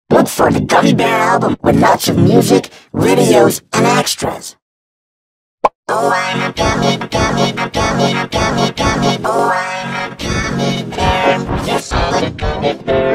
Look for the Gummy Bear album with lots of music, videos, and extras. Oh, I'm a gummy, gummy, gummy, gummy, gummy. Oh, I'm a gummy bear. Yes, I'm a gummy bear.